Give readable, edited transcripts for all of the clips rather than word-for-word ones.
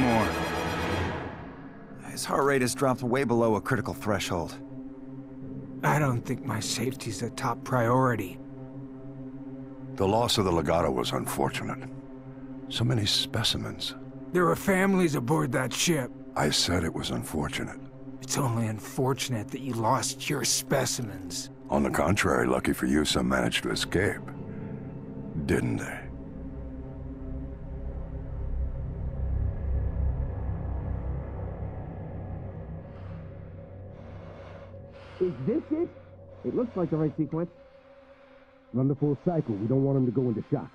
more. His heart rate has dropped way below a critical threshold. I don't think my safety's a top priority. The loss of the Legato was unfortunate. So many specimens. There were families aboard that ship. I said it was unfortunate. It's only unfortunate that you lost your specimens. On the contrary, lucky for you, some managed to escape. Didn't they? Is this it? It looks like the right sequence. Run the full cycle. We don't want him to go into shock.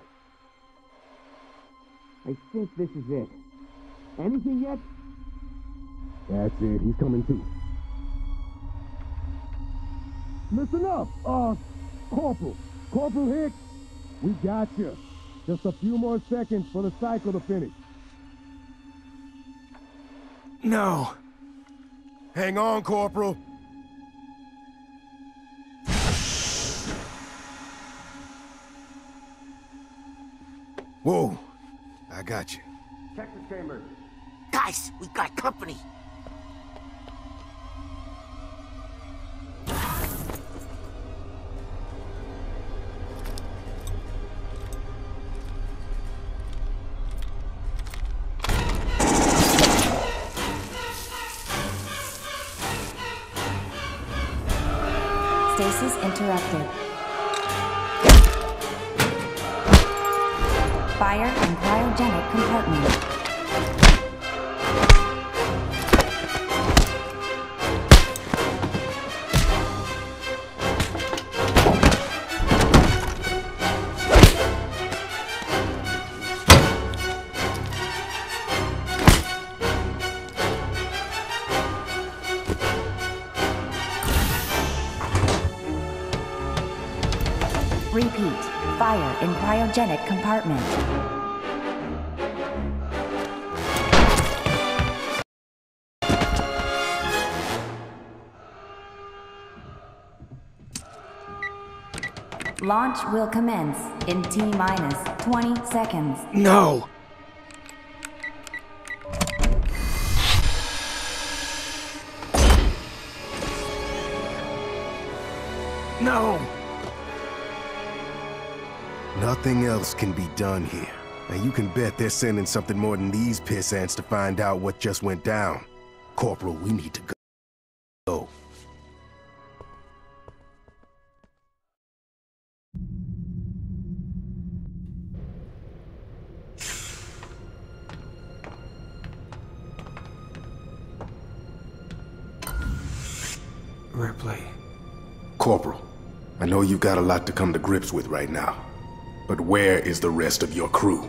I think this is it. Anything yet? That's it. He's coming too. Listen up, Corporal. Corporal Hicks. We got you. Just a few more seconds for the cycle to finish. No. Hang on, Corporal. Whoa. I got you. Check the chamber. Guys, we got company. Stasis interrupted. Fire in cryogenic compartment. Repeat. Fire in cryogenic compartment. Launch will commence in T-minus 20 seconds. No! No! Nothing else can be done here. Now you can bet they're sending something more than these piss ants to find out what just went down. Corporal, we need to go. Ripley. Corporal, I know you've got a lot to come to grips with right now. But where is the rest of your crew?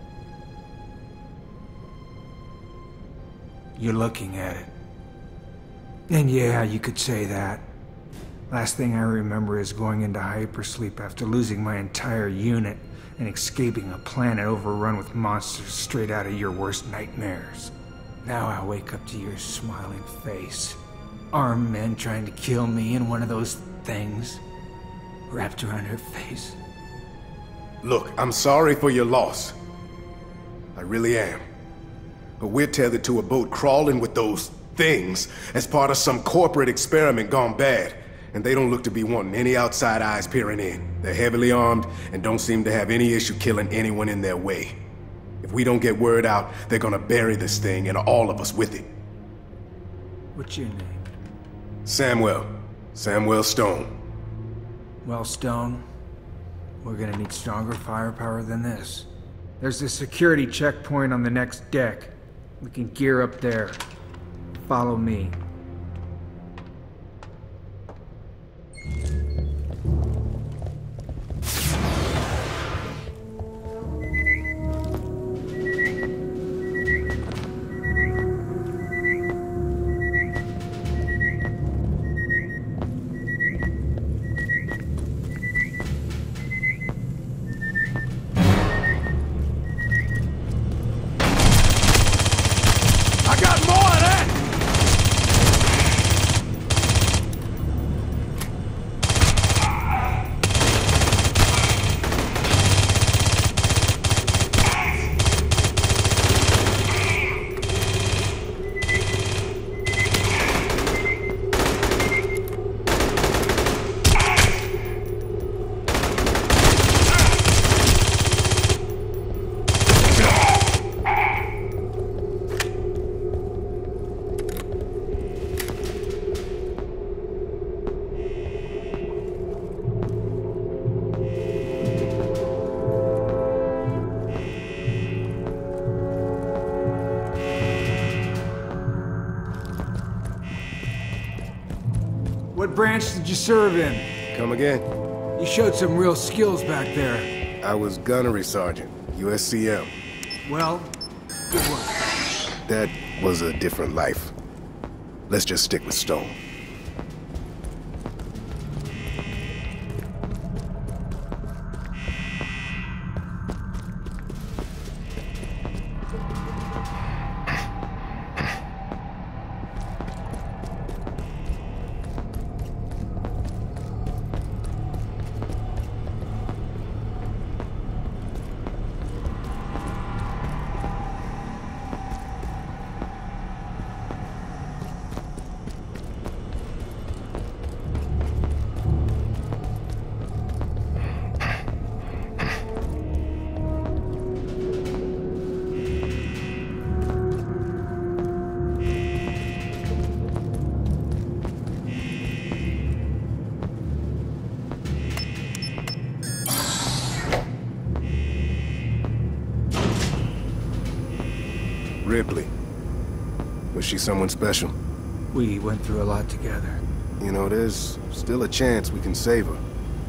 You're looking at it. And yeah, you could say that. Last thing I remember is going into hypersleep after losing my entire unit and escaping a planet overrun with monsters straight out of your worst nightmares. Now I wake up to your smiling face. Armed men trying to kill me and one of those things wrapped around her face. Look, I'm sorry for your loss. I really am. But we're tethered to a boat crawling with those things as part of some corporate experiment gone bad. And they don't look to be wanting any outside eyes peering in. They're heavily armed and don't seem to have any issue killing anyone in their way. If we don't get word out, they're gonna bury this thing and all of us with it. What's your name? Samuel. Samuel Stone. Well, Stone, we're gonna need stronger firepower than this. There's a security checkpoint on the next deck. We can gear up there. Follow me. What branch did you serve in? Come again? You showed some real skills back there. I was gunnery sergeant, USCM. Well, good work. That was a different life. Let's just stick with Stone. Ripley. Was she someone special? We went through a lot together. You know, there's still a chance we can save her.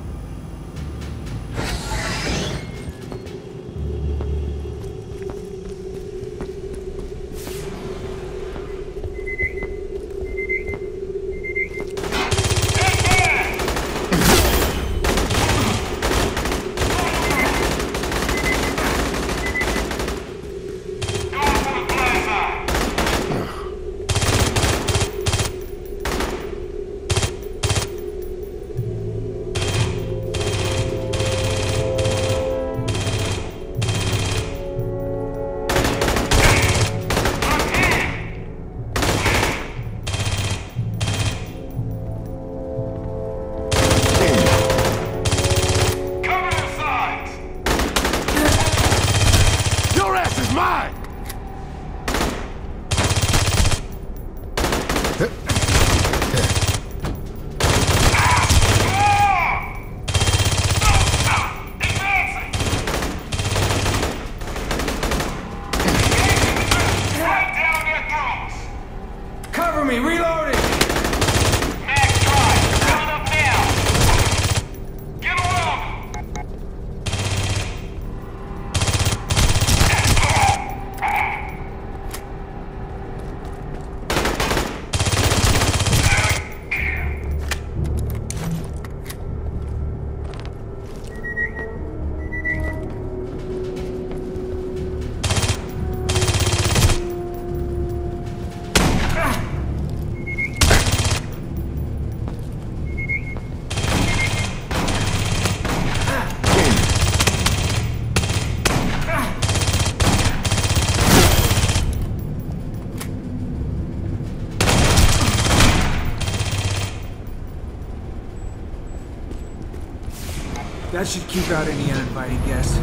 That should keep out any uninvited guests.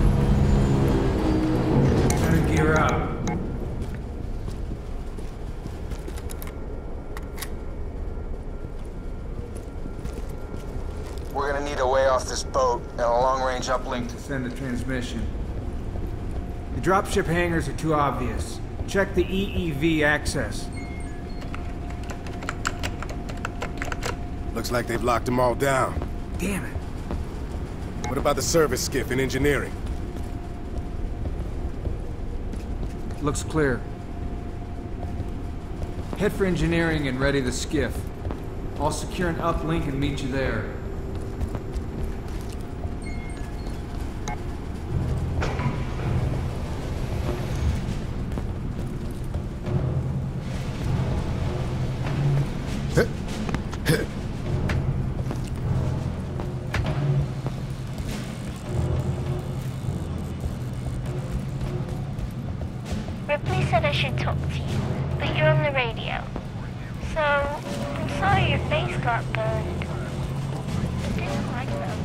Better gear up. We're gonna need a way off this boat and a long-range uplink To send the transmission. The dropship hangars are too obvious. Check the EEV access. Looks like they've locked them all down. Damn it. What about the service skiff and engineering? Looks clear. Head for engineering and ready the skiff. I'll secure an uplink and meet you there. Ripley said I should talk to you, but you're on the radio. So, I'm sorry your face got burned. I didn't like them.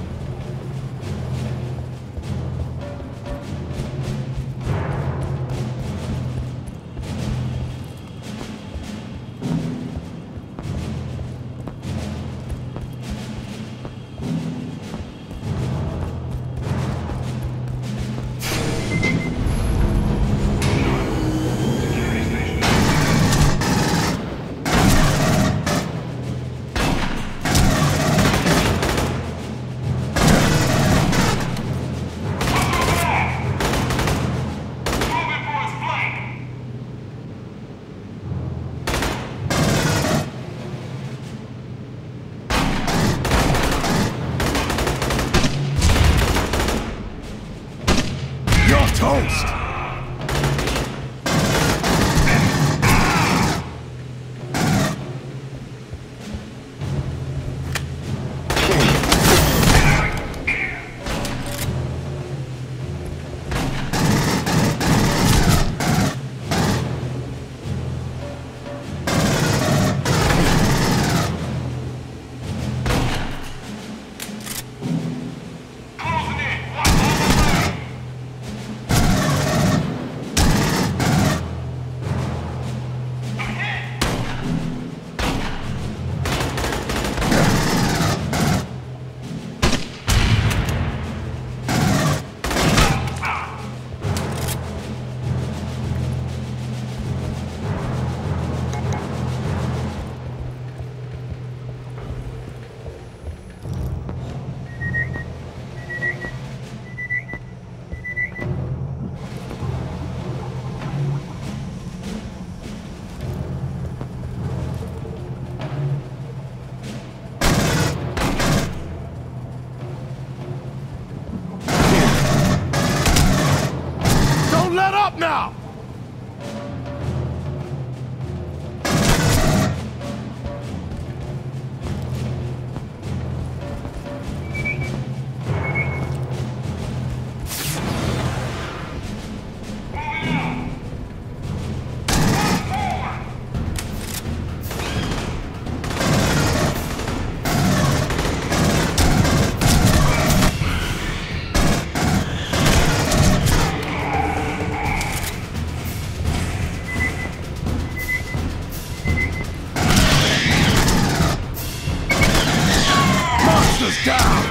us down!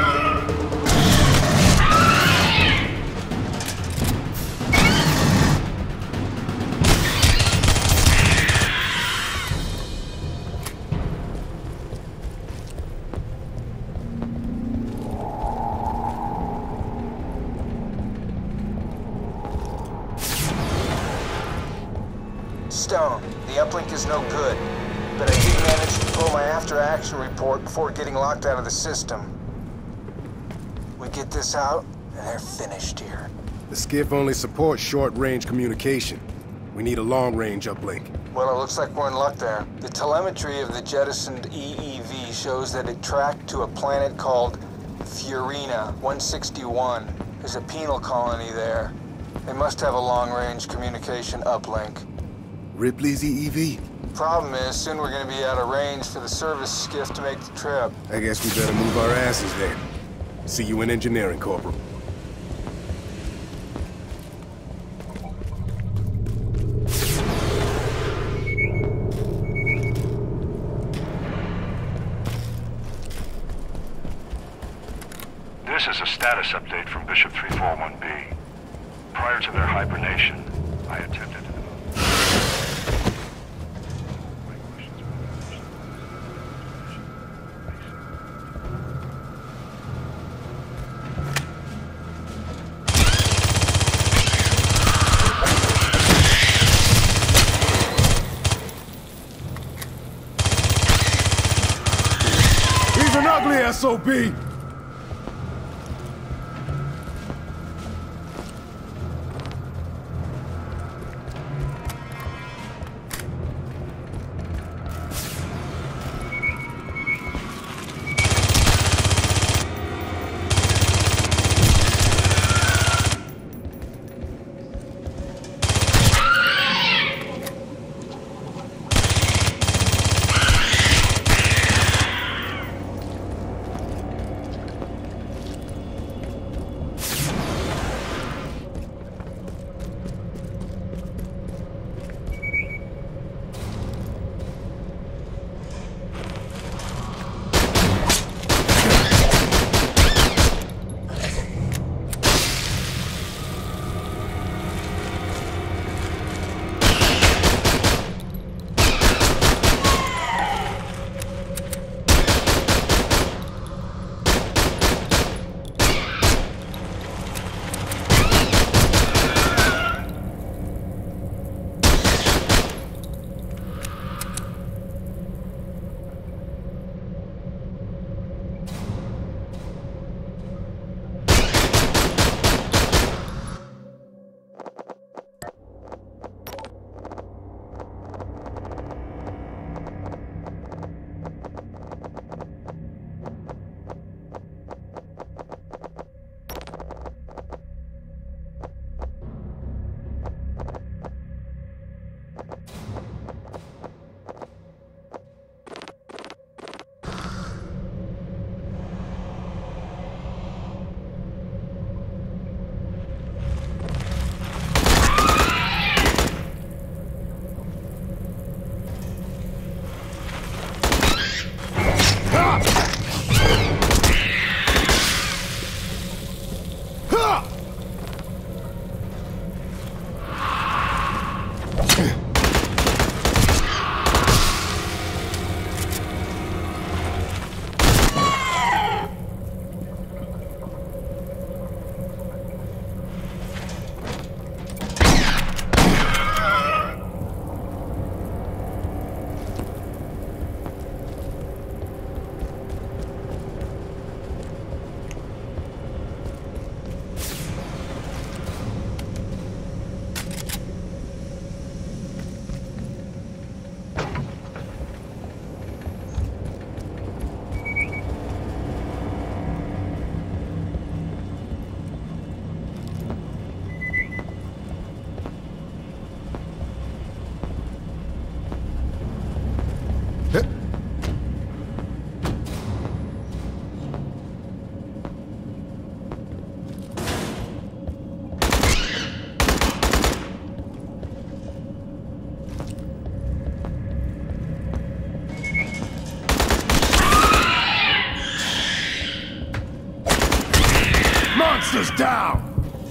Stone, the uplink is no good, but I did manage to pull my after-action report before getting locked out of the system. We get this out, and they're finished here. The skiff only supports short-range communication. We need a long-range uplink. Well, it looks like we're in luck there. The telemetry of the jettisoned EEV shows that it tracked to a planet called Furina 161. There's a penal colony there. They must have a long-range communication uplink. Ripley's EEV? Problem is, soon we're gonna be out of range for the service skiff to make the trip. I guess we better move our asses then. See you in engineering, Corporal. This is a status update from Bishop 341B. Prior to their hibernation, I attempted to... He's an ugly SOB! Monsters down!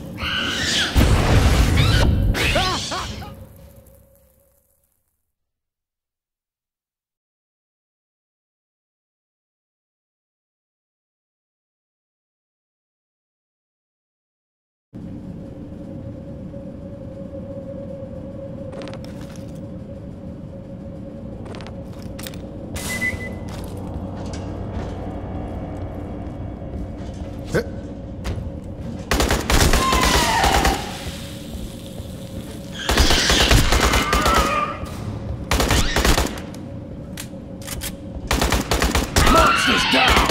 Monsters down!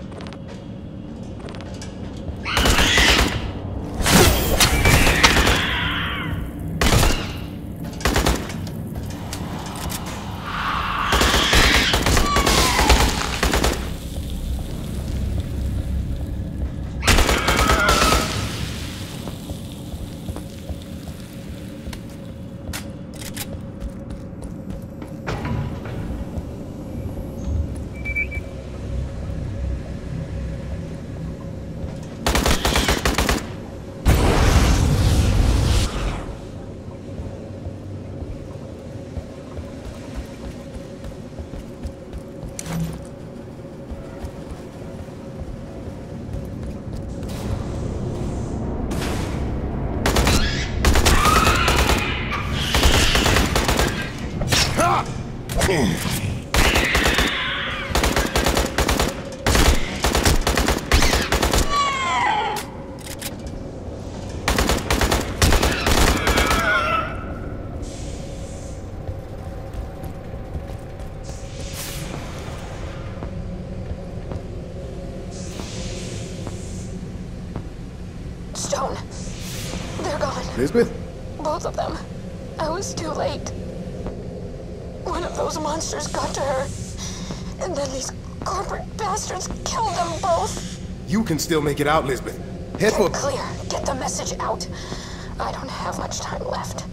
Stone. They're gone. Lisbeth? Both of them. I was too late. One of those monsters got to her. And then these corporate bastards killed them both. You can still make it out, Lisbeth. Head for... Clear. Get the message out. I don't have much time left.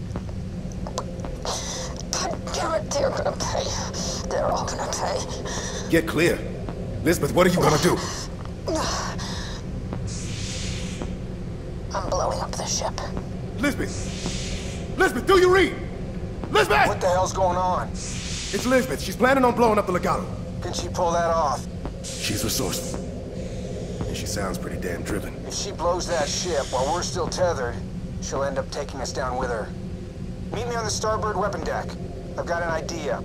God damn it, they're gonna pay. They're all gonna pay. Get clear. Lisbeth, what are you gonna do? I'm blowing up the ship. Lisbeth! Lisbeth, do you read? Lisbeth! What the hell's going on? It's Lisbeth. She's planning on blowing up the Legato. Can she pull that off? She's resourceful. And she sounds pretty damn driven. If she blows that ship while we're still tethered, she'll end up taking us down with her. Meet me on the starboard weapon deck. I've got an idea.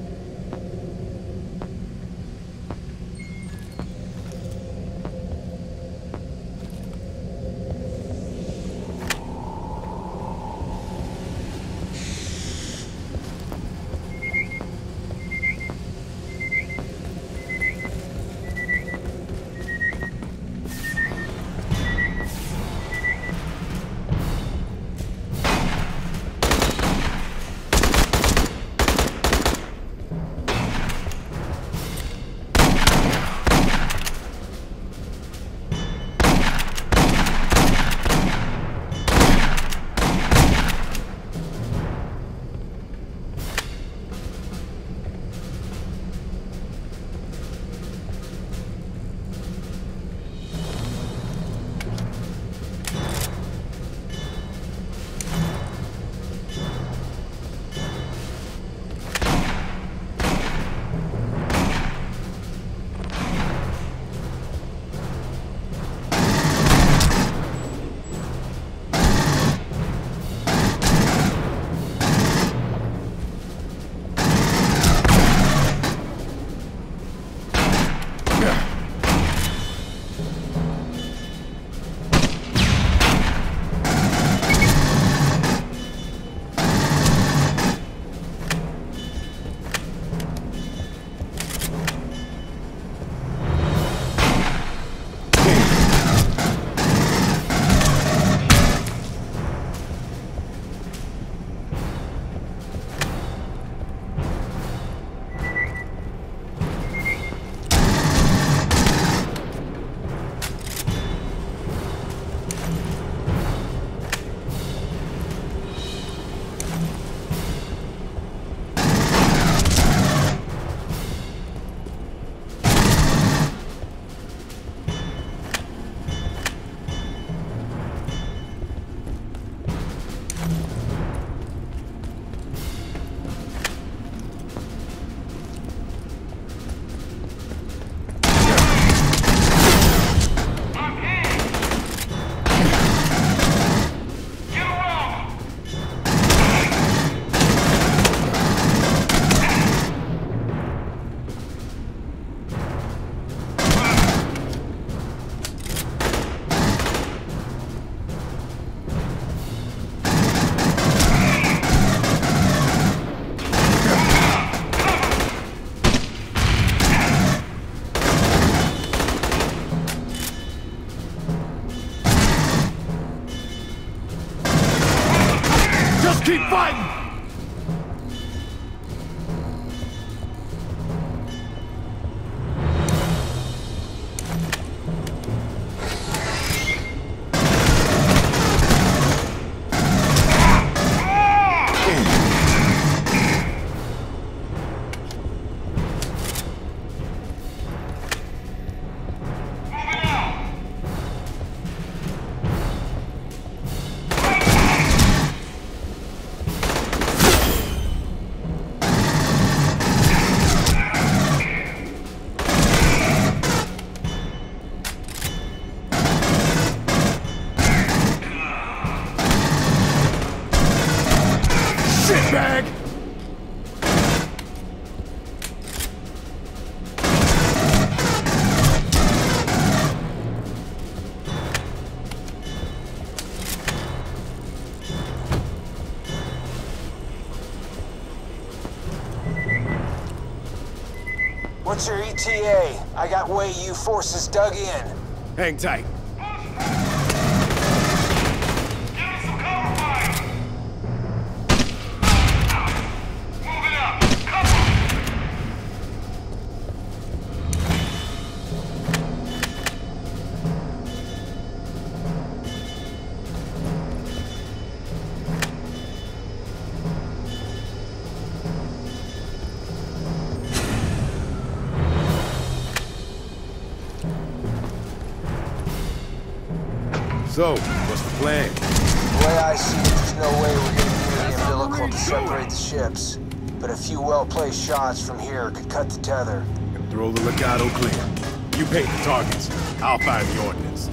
What's your ETA? I got Wei-Yu forces dug in. Hang tight. So, what's the plan? The way I see it, there's no way we're getting near the umbilical to separate the ships. But a few well-placed shots from here could cut the tether. And throw the Legado clear. You paint the targets. I'll find the ordnance.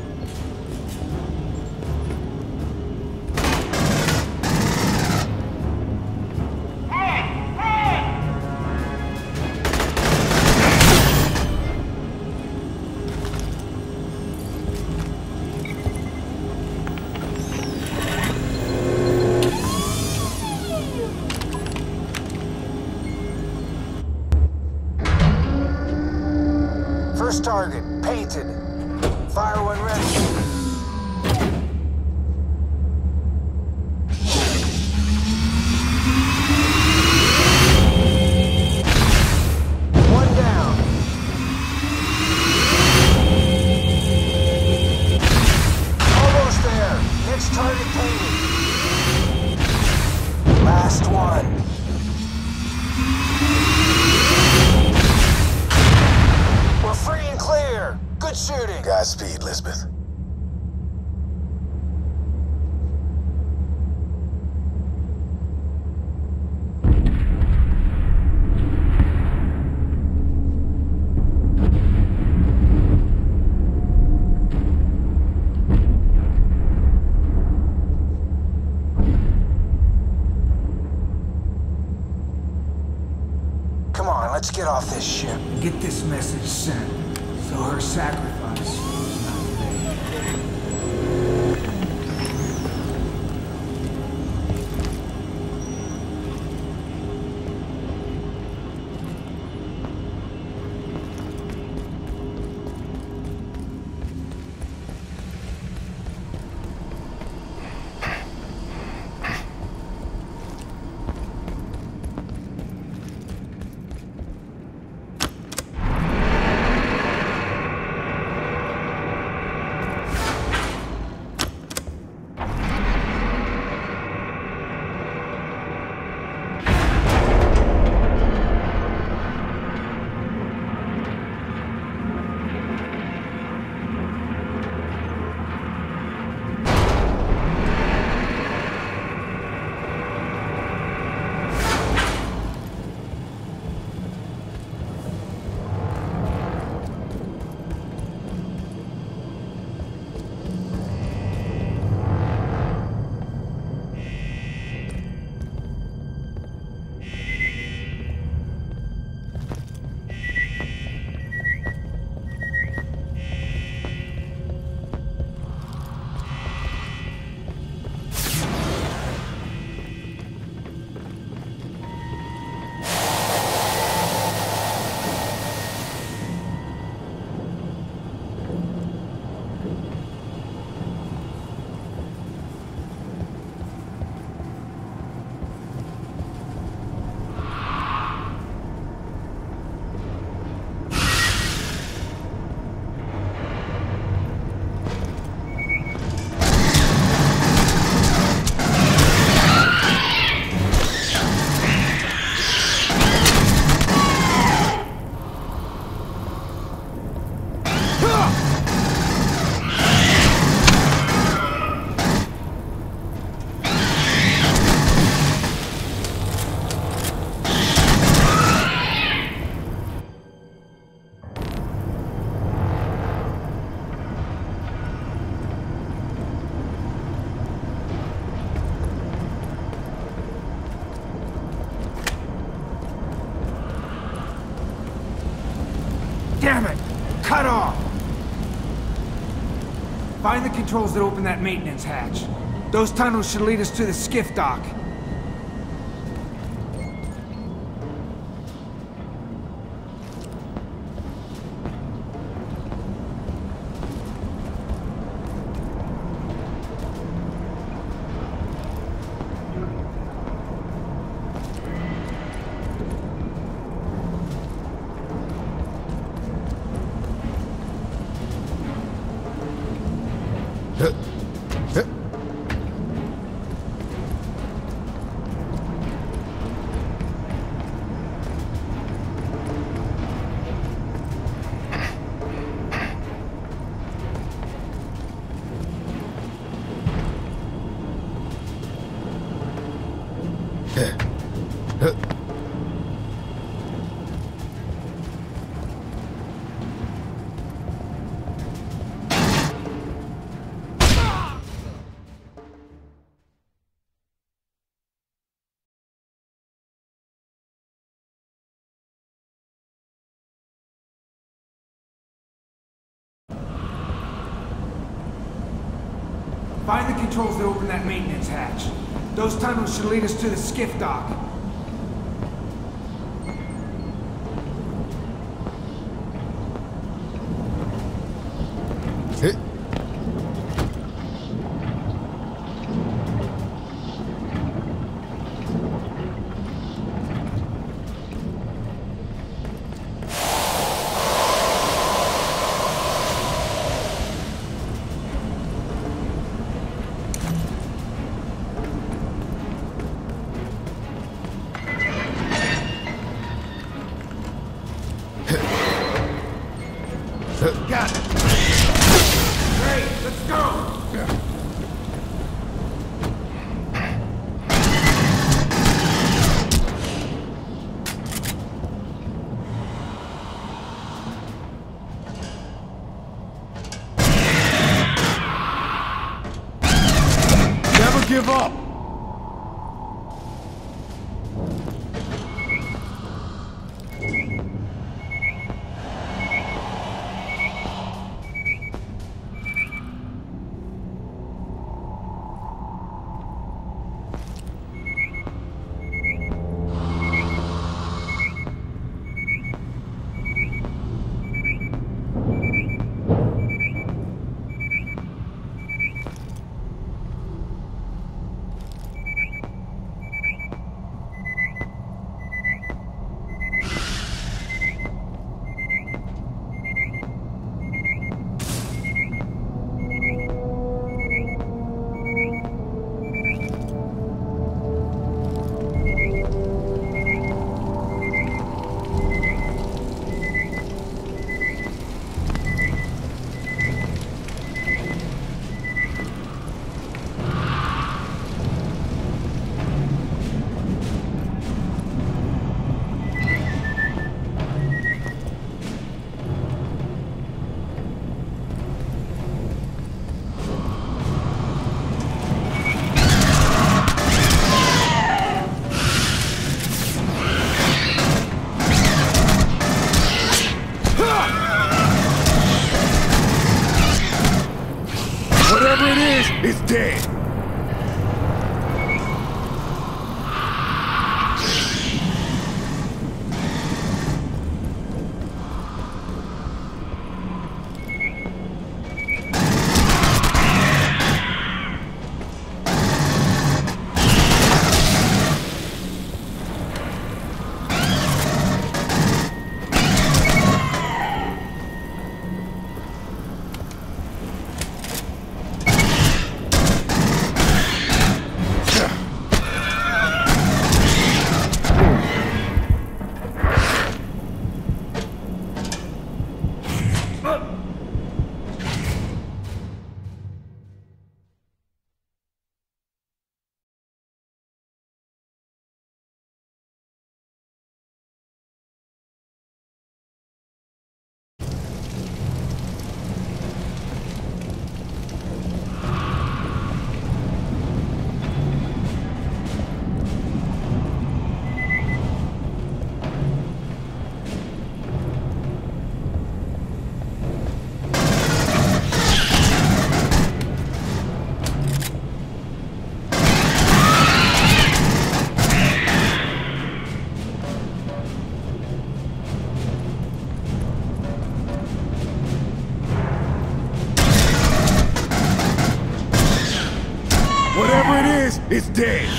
First target, painted. Fire when ready. One down. Almost there. Next target painted. Last one. We're free and clear. Good shooting. Godspeed, Lisbeth. Come on, let's get off this ship. Get this message sent, so her sacrifice is not vain. Damn it! Cut off! Find the controls that open that maintenance hatch. Those tunnels should lead us to the skiff dock. Find the controls that open that maintenance hatch. Those tunnels should lead us to the skiff dock. Got it. Great, let's go! Never give up. Whatever it is, it's dead. Whatever it is, it's dead.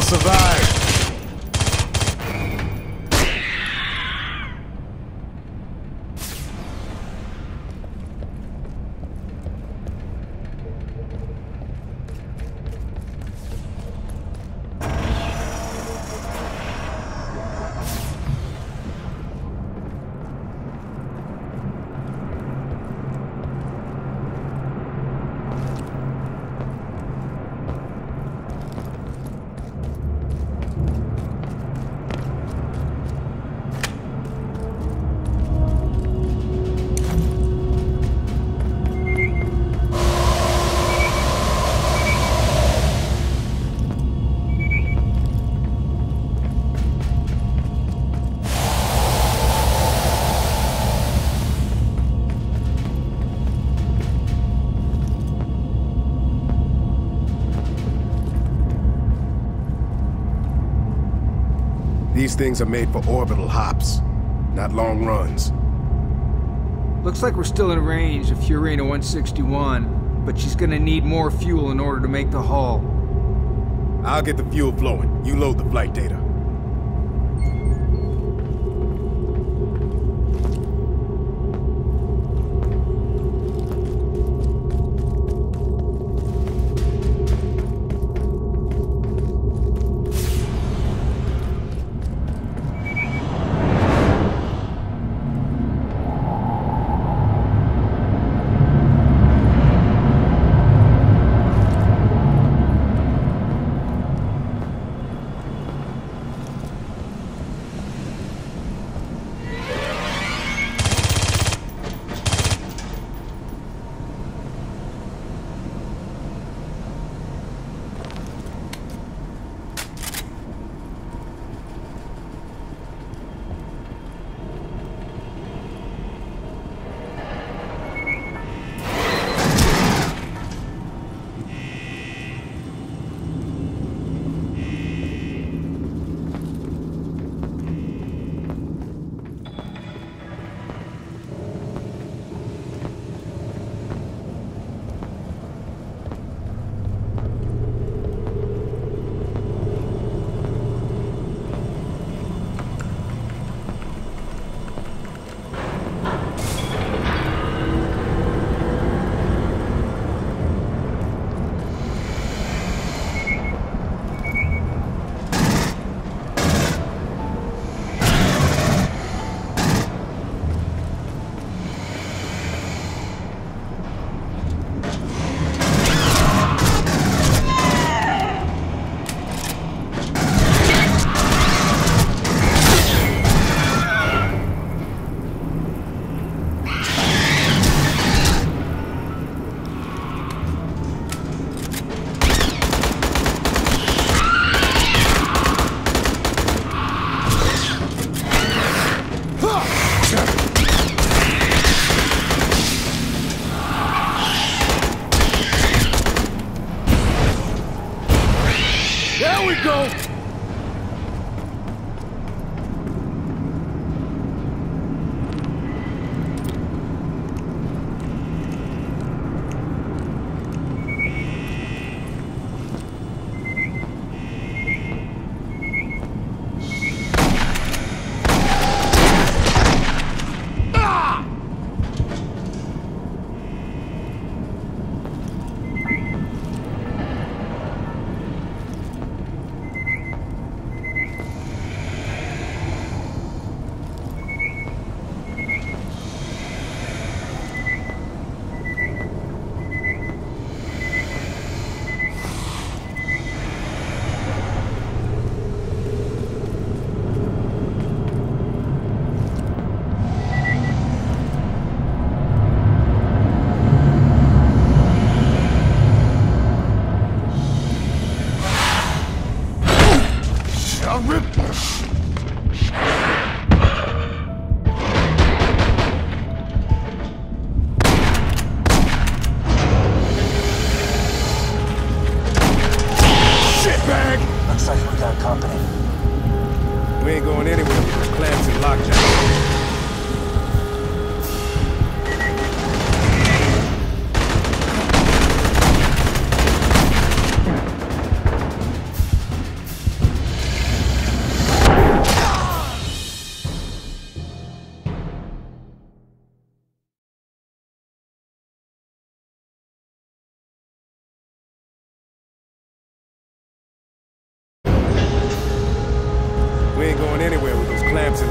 survive. These things are made for orbital hops, not long runs. Looks like we're still in range of Furina 161, but she's gonna need more fuel in order to make the haul. I'll get the fuel flowing. You load the flight data.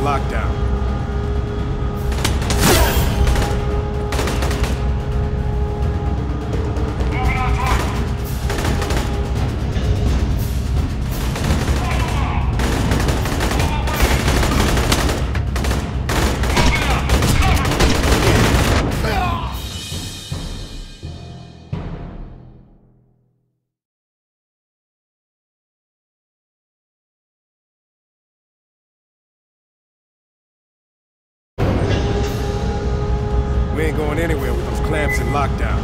lockdown. We ain't going anywhere with those clamps in lockdown.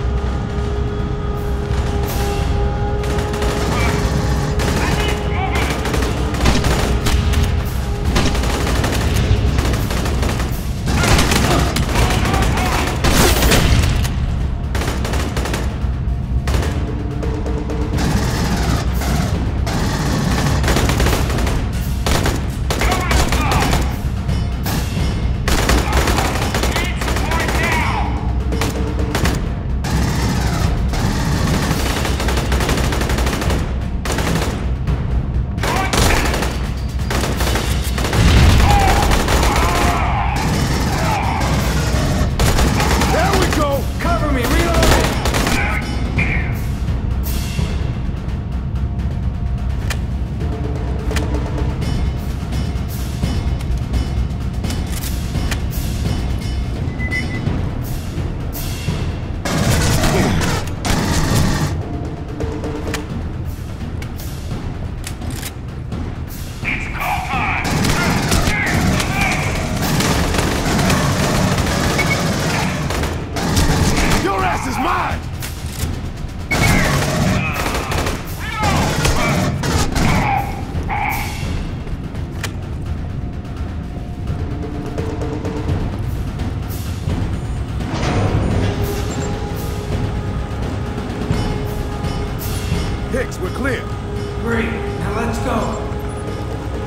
Hicks, we're clear. Great, now let's go.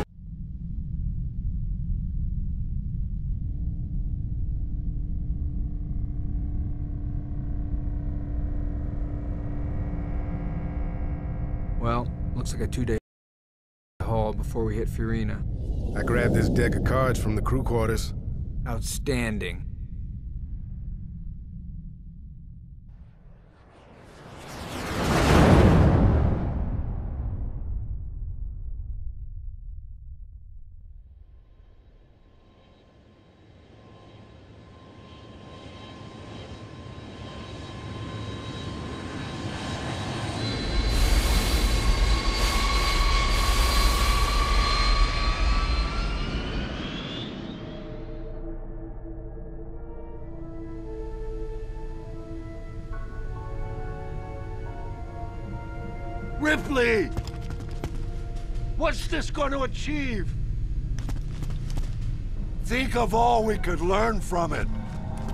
Well, looks like a 2-day haul before we hit Furina. I grabbed this deck of cards from the crew quarters. Outstanding. Ripley! What's this going to achieve? Think of all we could learn from it.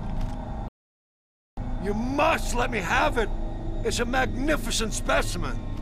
You must let me have it. It's a magnificent specimen.